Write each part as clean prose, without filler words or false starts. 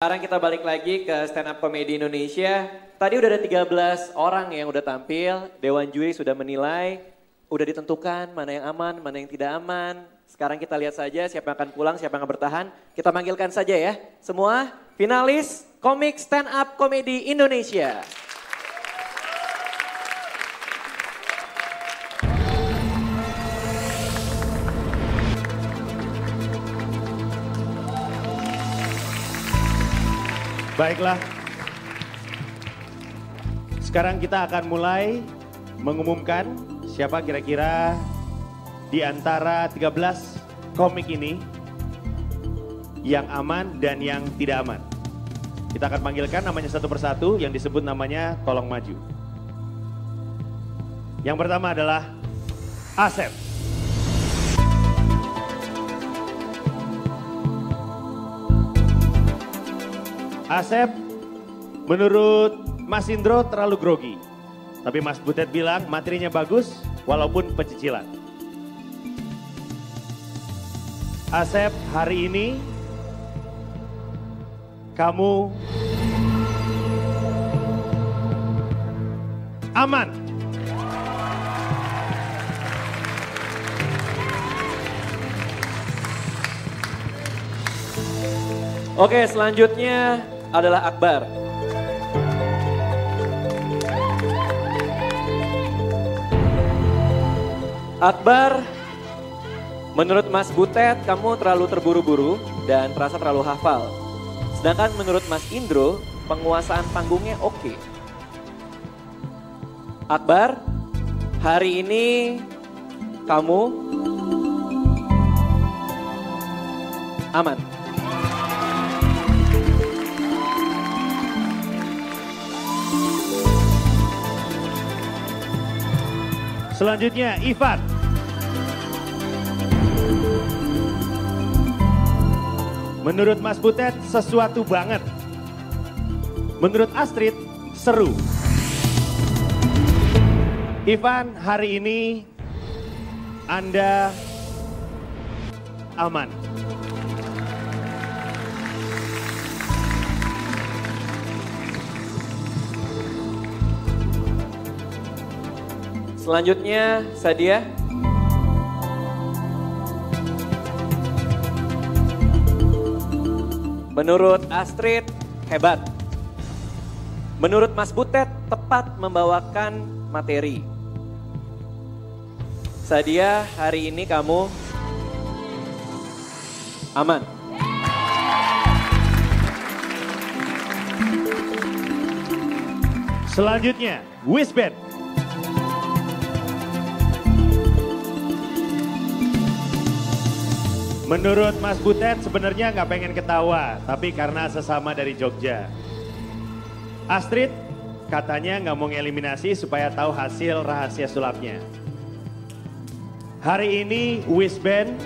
Sekarang kita balik lagi ke Stand Up Comedy Indonesia. Tadi udah ada 13 orang yang udah tampil, Dewan Juri sudah menilai, udah ditentukan mana yang aman, mana yang tidak aman. Sekarang kita lihat saja siapa yang akan pulang, siapa yang akan bertahan. Kita manggilkan saja ya, semua finalis komik Stand Up Comedy Indonesia. Baiklah, sekarang kita akan mulai mengumumkan siapa kira-kira di antara 13 komik ini yang aman dan yang tidak aman. Kita akan panggilkan namanya satu persatu, yang disebut namanya tolong maju. Yang pertama adalah Asep. Asep, menurut Mas Indro terlalu grogi. Tapi Mas Butet bilang materinya bagus walaupun pecicilan. Asep, hari ini kamu aman. Oke, selanjutnya adalah Akbar. Akbar, menurut Mas Butet kamu terlalu terburu-buru dan terasa terlalu hafal. Sedangkan menurut Mas Indro penguasaan panggungnya oke. Akbar, hari ini kamu aman. Selanjutnya Ivan. Menurut Mas Butet sesuatu banget. Menurut Astrid seru. Ivan, hari ini Anda aman. Selanjutnya Sadia. Menurut Astrid hebat. Menurut Mas Butet tepat membawakan materi. Sadia, hari ini kamu aman. Selanjutnya Wisben. Menurut Mas Butet sebenarnya nggak pengen ketawa, tapi karena sesama dari Jogja. Astrid katanya nggak mau ngeliminasi supaya tahu hasil rahasia sulapnya. Hari ini Wisben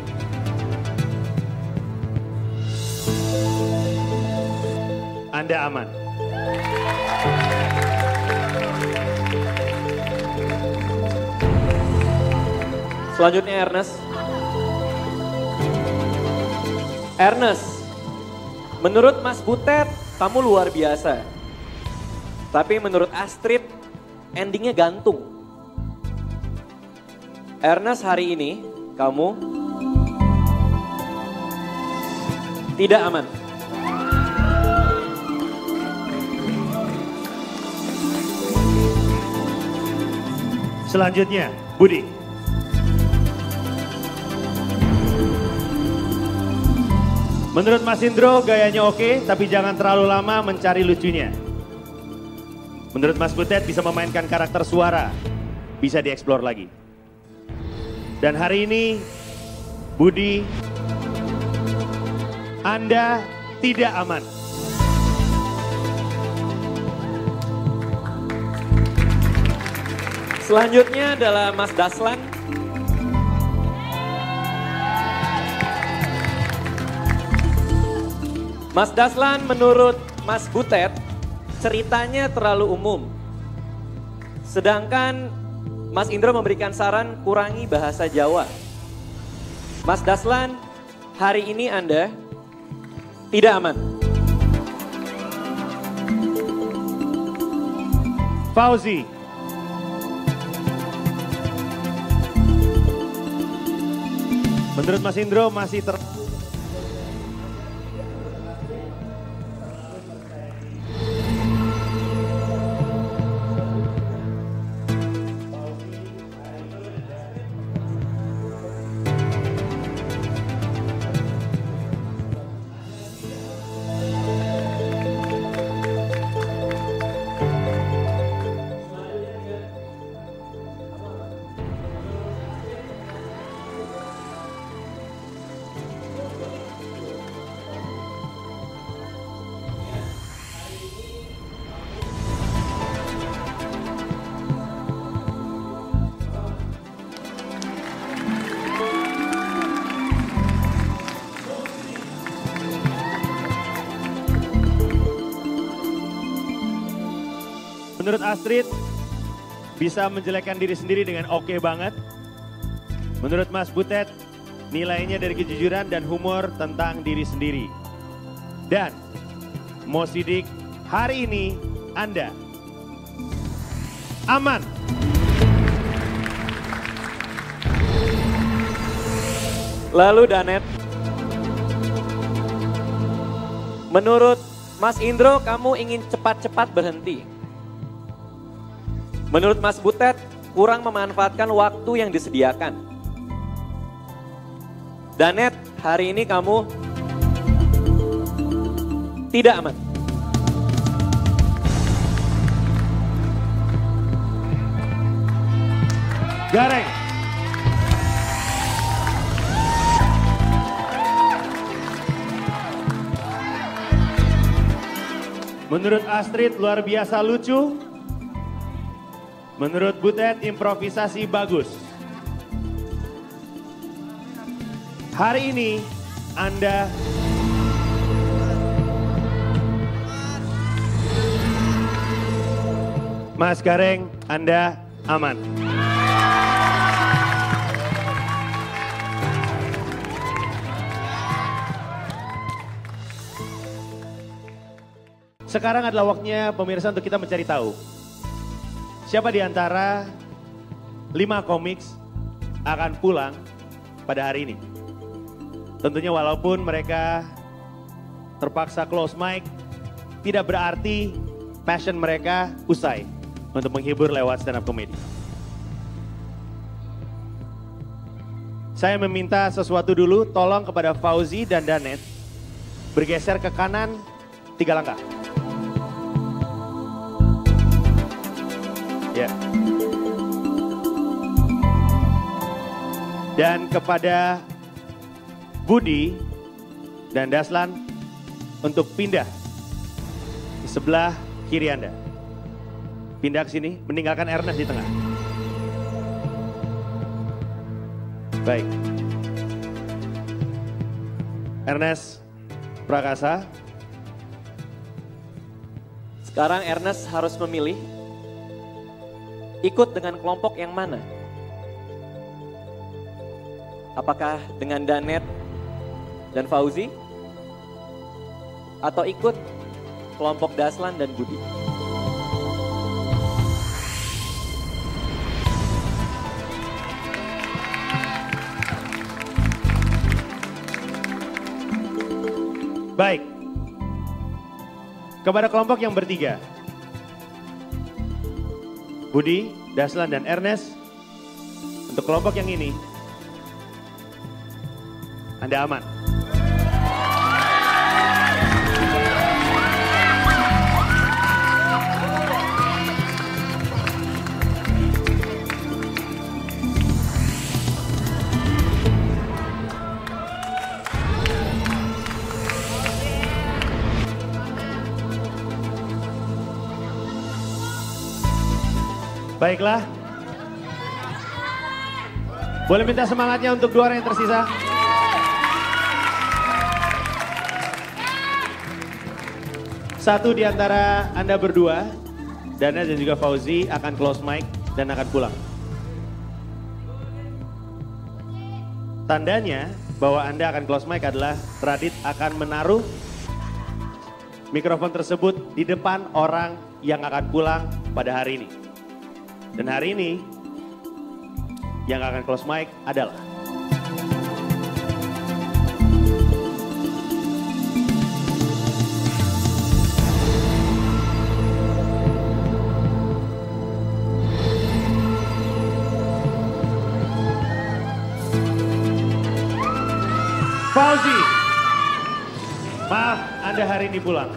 Anda aman. Selanjutnya Ernest. Ernest, menurut Mas Butet kamu luar biasa. Tapi menurut Astrid endingnya gantung. Ernest, hari ini kamu tidak aman. Selanjutnya Budi. Menurut Mas Indro gayanya oke, tapi jangan terlalu lama mencari lucunya. Menurut Mas Butet bisa memainkan karakter suara, bisa dieksplor lagi. Dan hari ini, Budi, Anda tidak aman. Selanjutnya adalah Mas Daslan. Mas Daslan, menurut Mas Butet ceritanya terlalu umum. Sedangkan Mas Indro memberikan saran kurangi bahasa Jawa. Mas Daslan, hari ini Anda tidak aman. Fauzi. Menurut Mas Indro masih menurut Astrid bisa menjelekkan diri sendiri dengan oke banget. Menurut Mas Butet nilainya dari kejujuran dan humor tentang diri sendiri. Dan Mo Sidik, hari ini Anda aman. Lalu Danet, menurut Mas Indro kamu ingin cepat-cepat berhenti. Menurut Mas Butet kurang memanfaatkan waktu yang disediakan. Danet, hari ini kamu tidak aman. Gareng. Menurut Astrid luar biasa lucu. Menurut Butet improvisasi bagus. Hari ini Anda Mas Gareng, Anda aman. Sekarang adalah waktunya pemirsa untuk kita mencari tahu. Siapa di antara 5 komiks akan pulang pada hari ini? Tentunya walaupun mereka terpaksa close mic, tidak berarti passion mereka usai untuk menghibur lewat stand up comedy. Saya meminta sesuatu dulu, tolong kepada Fauzi dan Danet bergeser ke kanan 3 langkah. Ya. Dan kepada Budi dan Daslan untuk pindah di sebelah kiri Anda. Pindah ke sini, meninggalkan Ernest di tengah. Baik. Ernest Prakasa. Sekarang Ernest harus memilih ikut dengan kelompok yang mana? Apakah dengan Danet dan Fauzi? Atau ikut kelompok Daslan dan Budi? Baik. Kepada kelompok yang bertiga. Budi, Daslan, dan Ernest, untuk kelompok yang ini, Anda aman. Baiklah. Boleh minta semangatnya untuk 2 orang yang tersisa? Satu di antara Anda berdua, Dana dan juga Fauzi akan close mic dan akan pulang. Tandanya bahwa Anda akan close mic adalah Radit akan menaruh mikrofon tersebut di depan orang yang akan pulang pada hari ini. Dan hari ini yang akan close mic adalah Fauzi. Maaf, Anda hari ini pulang.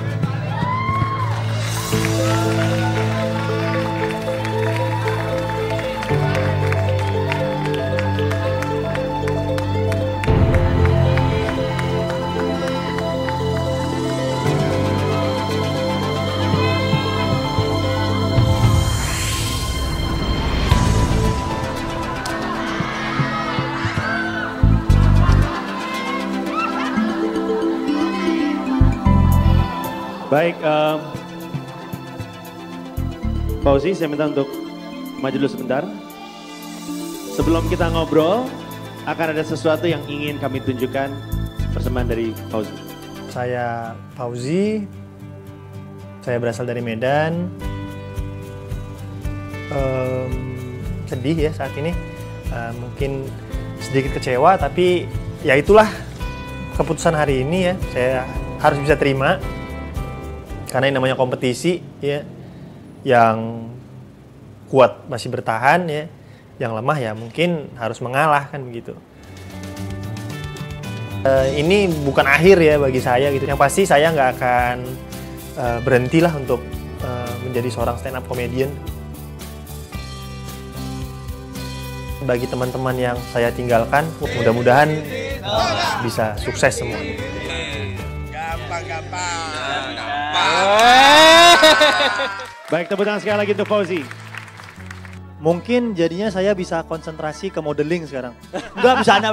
Baik, Fauzi, saya minta untuk maju dulu sebentar. Sebelum kita ngobrol, akan ada sesuatu yang ingin kami tunjukkan persembahan dari Fauzi. Saya Fauzi, saya berasal dari Medan. Sedih ya saat ini, mungkin sedikit kecewa, tapi ya itulah keputusan hari ini ya. Saya harus bisa terima. Karena ini namanya kompetisi ya, yang kuat masih bertahan ya, yang lemah ya mungkin harus mengalah kan begitu. Ini bukan akhir ya bagi saya gitu. Yang pasti saya nggak akan berhentilah untuk menjadi seorang stand up comedian. Bagi teman-teman yang saya tinggalkan, mudah-mudahan bisa sukses semuanya. Gampang. Baik, tepuk tangan sekali lagi untuk Fauzi. Mungkin jadinya saya bisa konsentrasi ke modeling sekarang. Enggak, bercanda.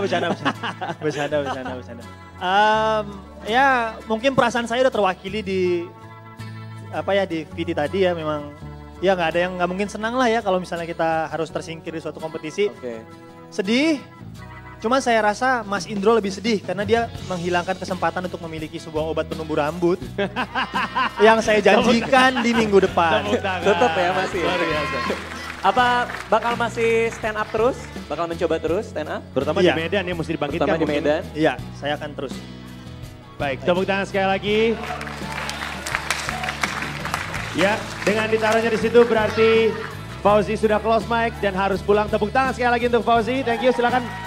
Ya mungkin perasaan saya udah terwakili di di VT tadi ya. Memang ya nggak mungkin senang lah ya kalau misalnya kita harus tersingkir di suatu kompetisi. Oke. Sedih. Cuma saya rasa Mas Indro lebih sedih karena dia menghilangkan kesempatan untuk memiliki sebuah obat penumbuh rambut yang saya janjikan di minggu depan. Tetap ya masih. Luar biasa. Apa bakal masih stand up terus? Bakal mencoba terus stand up? Terutama Iya. di Medan ya, mesti dibangkitkan. Terutama di mungkin. Medan. Iya, saya akan terus. Baik, tepuk tangan sekali lagi. Ya, dengan ditaruhnya di situ berarti Fauzi sudah close mic dan harus pulang. Tepuk tangan sekali lagi untuk Fauzi. Thank you, silakan.